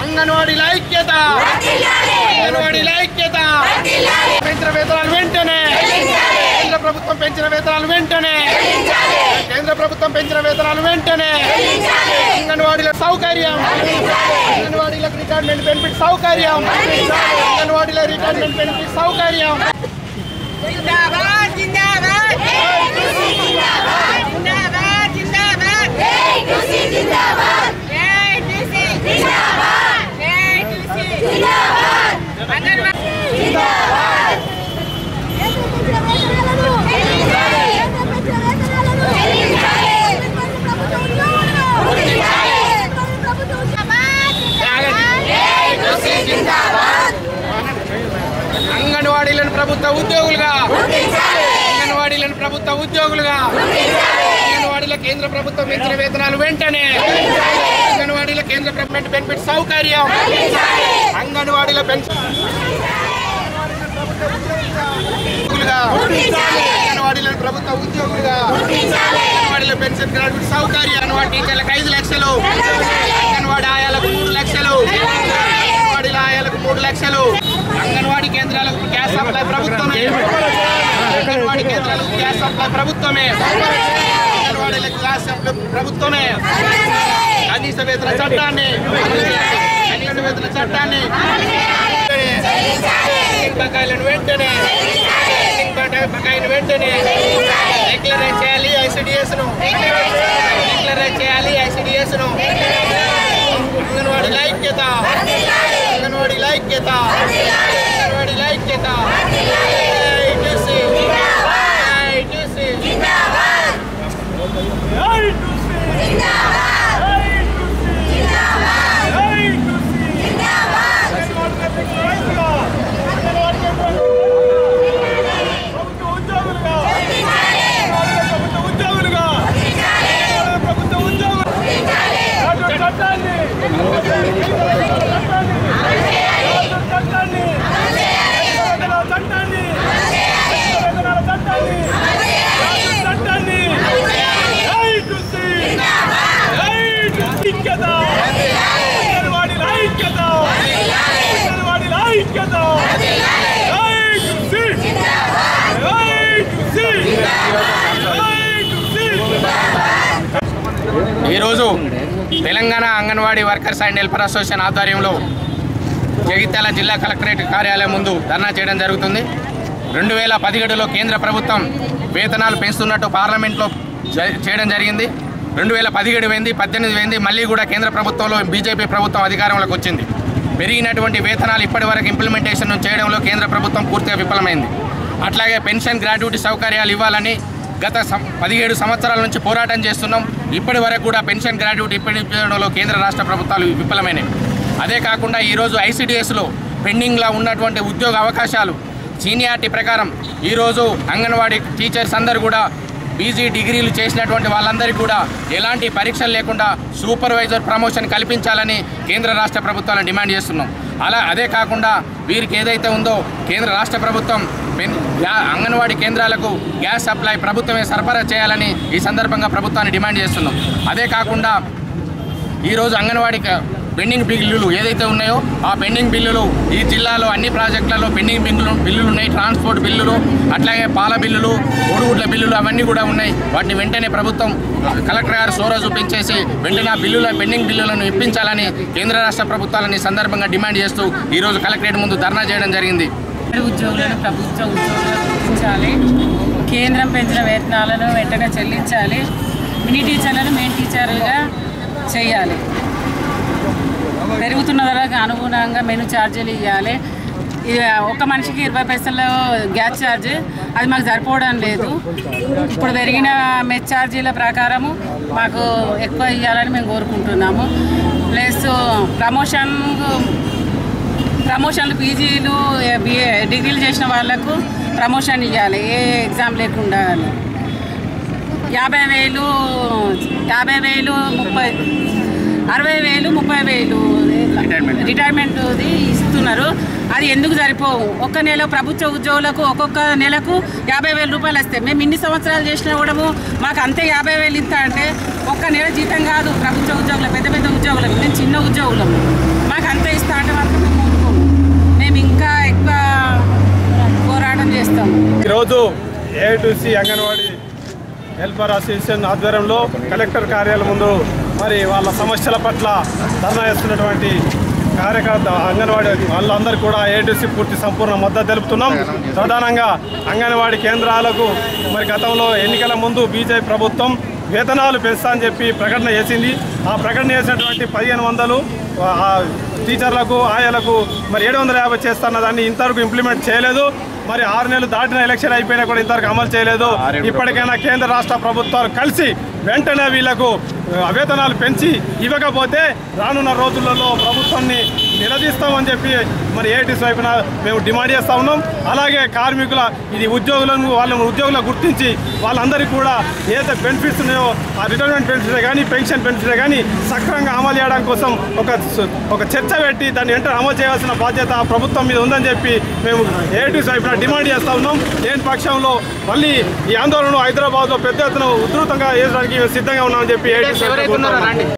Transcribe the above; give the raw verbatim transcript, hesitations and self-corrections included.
అంగన్వాడీల ఐక్యత, అంగన్వాడీల ఐక్యత. పెంచిన వేతనాలు వెంటనే కేంద్ర ప్రభుత్వం పెంచిన వేతనాలు వెంటనే కేంద్ర ప్రభుత్వం పెంచిన వేతనాలు వెంటనే అంగన్వాడీల సౌకర్యం, అంగన్వాడీలకు రిటైర్మెంట్ బెనిఫిట్ సౌకర్యం, అంగన్వాడీల రిటైర్మెంట్ బెనిఫిట్ సౌకర్యం. అంగన్వాడీలను ప్రభుత్వ ఉద్యోగులుగా, అంగన్వాడీలను ప్రభుత్వ ఉద్యోగులుగా, అంగన్వాడీల కేంద్ర ప్రభుత్వం పెంచిన వేతనాలు వెంటనే, అంగన్వాడీల కేంద్ర ప్రభుత్వం బెనిఫిట్ సౌకర్యం, అంగన్వాడీల పెన్షన్ అంగన్వాడీలను ప్రభుత్వ ఉద్యోగులుగా, అంగన్వాడీల పెన్షన్ గ్రాడ్యుయేట్ సౌకర్యం, అంగన్వాడీ టీచర్లకు ఐదు లక్షలు, అంగన్వాడీ ఆయాలకు మూడు లక్షలు, అంగన్వాడీల ఆయాలకు మూడు లక్షలు, అంగన్వాడీ కేంద్రాలకు గ్యాస్ సప్లై ప్రభుత్వమే, అంగన్వాడీ కేంద్రాలకు గ్యాస్ సప్లై ప్రభుత్వమే, అంగన్వాడీలకు గ్యాస్ సప్లై ప్రభుత్వమే. కనీస వేతన చట్టాన్ని, కనీస వేతన చట్టాన్ని బకాయిలను వెంటనే బకాయిలను వెంటనే డిక్లరేట్ చేయాలి. ఐసిడిఎస్ ను డిక్లరేట్ చేయాలి. ఐసిడిఎస్ ను అంగన్వాడీ ఐక్యత, అంగన్వాడీ ఐక్యత, అంగన్వాడీ ఐక్యత. ఈరోజు Telangana Anganwadi workers and helper association ఆధ్వర్యంలో జగిత్యాల జిల్లా కలెక్టరేట్ కార్యాలయం ముందు ధర్నా చేయడం జరుగుతుంది. రెండు వేల పదిహేడులో కేంద్ర ప్రభుత్వం వేతనాలు పెంచుతున్నట్టు పార్లమెంట్లో చేయడం జరిగింది. రెండు వేల పదిహేడు వెంది పద్దెనిమిది వెంది మళ్ళీ కూడా కేంద్ర ప్రభుత్వంలో బీజేపీ ప్రభుత్వం అధికారంలోకి వచ్చింది. పెరిగినటువంటి వేతనాలు ఇప్పటి వరకు ఇంప్లిమెంటేషన్ చేయడంలో కేంద్ర ప్రభుత్వం పూర్తిగా విఫలమైంది. అట్లాగే పెన్షన్ గ్రాడ్యుయేటీ సౌకర్యాలు ఇవ్వాలని గత పదిహేడు సంవత్సరాల నుంచి పోరాటం చేస్తున్నాం. ఇప్పటి వరకు కూడా పెన్షన్ గ్రాడ్యుయేటీ ఇప్పించడంలో కేంద్ర రాష్ట్ర ప్రభుత్వాలు విఫలమైనవి. అదే కాకుండా ఈరోజు ఐసిడిఎస్లో పెండింగ్లో ఉన్నటువంటి ఉద్యోగ అవకాశాలు సీనియారిటీ ప్రకారం ఈరోజు అంగన్వాడీ టీచర్స్ అందరూ కూడా పీజీ డిగ్రీలు చేసినటువంటి వాళ్ళందరికీ కూడా ఎలాంటి పరీక్షలు లేకుండా సూపర్వైజర్ ప్రమోషన్ కల్పించాలని కేంద్ర రాష్ట్ర ప్రభుత్వాలను డిమాండ్ చేస్తున్నాం. అలా అదే కాకుండా వీరికి ఏదైతే ఉందో కేంద్ర రాష్ట్ర ప్రభుత్వం అంగన్వాడీ కేంద్రాలకు గ్యాస్ సప్లై ప్రభుత్వమే సరఫరా చేయాలని ఈ సందర్భంగా ప్రభుత్వాన్ని డిమాండ్ చేస్తున్నాం. అదే కాకుండా ఈరోజు అంగన్వాడీ పెండింగ్ బిల్లులు ఏదైతే ఉన్నాయో ఆ పెండింగ్ బిల్లులు ఈ జిల్లాలో అన్ని ప్రాజెక్టులలో పెండింగ్ బిల్లులు బిల్లులు ఉన్నాయి. ట్రాన్స్పోర్ట్ బిల్లులు, అట్లాగే పాల బిల్లులు, కోడిగుడ్ల బిల్లులు అవన్నీ కూడా ఉన్నాయి. వాటిని వెంటనే ప్రభుత్వం కలెక్టర్ గారు సోర చూపించేసి వెంటనే ఆ బిల్లుల పెండింగ్ బిల్లులను ఇప్పించాలని కేంద్ర రాష్ట్ర ప్రభుత్వాలని సందర్భంగా డిమాండ్ చేస్తూ ఈరోజు కలెక్టరేట్ ముందు ధర్నా చేయడం జరిగింది. ఉద్యోగులను ప్రభుత్వ ఉద్యోగులను గుర్తించాలి. కేంద్రం పెంచిన వేతనాలను వెంటనే చెల్లించాలి. మినీ టీచర్లను మెయిన్ టీచర్లుగా చేయాలి. పెరుగుతున్న ధరకు అనుగుణంగా మెను ఛార్జీలు ఇవ్వాలి. ఒక మనిషికి ఇరవై పైసలు గ్యాస్ ఛార్జ్, అది మాకు సరిపోవడం లేదు. ఇప్పుడు పెరిగిన మెస్ ఛార్జీల ప్రకారము మాకు ఎక్కువ ఇవ్వాలని మేము కోరుకుంటున్నాము. ప్లస్ ప్రమోషన్ ప్రమోషన్లు పీజీలు డిగ్రీలు చేసిన వాళ్ళకు ప్రమోషన్ ఇవ్వాలి, ఏ ఎగ్జామ్ లేకుండా. యాభై వేలు యాభై వేలు ముప్పై అరవై వేలు ముప్పై వేలు రిటైర్మెంట్ది ఇస్తున్నారు. అది ఎందుకు సరిపోవు. ఒక్క నెల ప్రభుత్వ ఉద్యోగులకు ఒక్కొక్క నెలకు యాభై వేల రూపాయలు వస్తాయి. మేము ఇన్ని సంవత్సరాలు చేసినా కూడా మాకు అంతే యాభై వేలు ఇంత అంటే ఒక్క నెల జీతం కాదు ప్రభుత్వ ఉద్యోగులు, పెద్ద పెద్ద ఉద్యోగులకు. మేము చిన్న ఉద్యోగులము, మాకు అంతే ఇస్తా అంటే మాత్రం మేము ఊరుకోము. మేము ఇంకా ఎక్కువ పోరాటం చేస్తాము. ఈరోజు ఏఐటీసీ అంగన్వాడీ హెల్పర్ అసోసియేషన్ ఆధ్వర్యంలో కలెక్టర్ కార్యాలయం ముందు మరి వాళ్ళ సమస్యల పట్ల ధర్నా చేస్తున్నటువంటి కార్యకర్త అంగన్వాడీ వాళ్ళందరూ కూడా ఏఐటీసీ పూర్తి సంపూర్ణ మద్దతు తెలుపుతున్నాం. ప్రధానంగా అంగన్వాడీ కేంద్రాలకు మరి గతంలో ఎన్నికల ముందు బీజేపీ ప్రభుత్వం వేతనాలు పెంచుతా అని చెప్పి ప్రకటన చేసింది. ఆ ప్రకటన చేసినటువంటి పదిహేను వందలు టీచర్లకు ఆయాలకు మరి ఏడు వందల యాభై చేస్తున్న దాన్ని ఇంతవరకు ఇంప్లిమెంట్ చేయలేదు. మరి ఆరు నెలలు దాటిన ఎలక్షన్ అయిపోయినా కూడా ఇంతవరకు అమలు చేయలేదు. ఇప్పటికైనా కేంద్ర రాష్ట్ర ప్రభుత్వాలు కలిసి వెంటనే వీళ్లకు వేతనాలు పెంచి ఇవ్వకపోతే రానున్న రోజులలో ప్రభుత్వాన్ని నిలదీస్తామని చెప్పి మరి ఏఐటీసీ వైపున మేము డిమాండ్ చేస్తూ ఉన్నాం. అలాగే కార్మికుల ఇది ఉద్యోగులను వాళ్ళ ఉద్యోగులను గుర్తించి వాళ్ళందరికీ కూడా ఏదైతే బెనిఫిట్స్ ఉన్నాయో ఆ రిటైర్మెంట్ బెనిఫిట్స్ కానీ పెన్షన్ బెనిఫిట్స్ కానీ సక్రమంగా అమలు చేయడం కోసం ఒక ఒక చర్చ పెట్టి దాన్ని వెంటనే అమలు చేయాల్సిన బాధ్యత ప్రభుత్వం మీద ఉందని చెప్పి మేము ఏఐటీసీ వైపున డిమాండ్ చేస్తూ ఉన్నాం. లేని పక్షంలో మళ్ళీ ఈ ఆందోళన హైదరాబాద్లో పెద్ద ఎత్తున ఉధృతంగా చేయడానికి సిద్ధంగా ఉన్నామని చెప్పి ఏఐటీసీ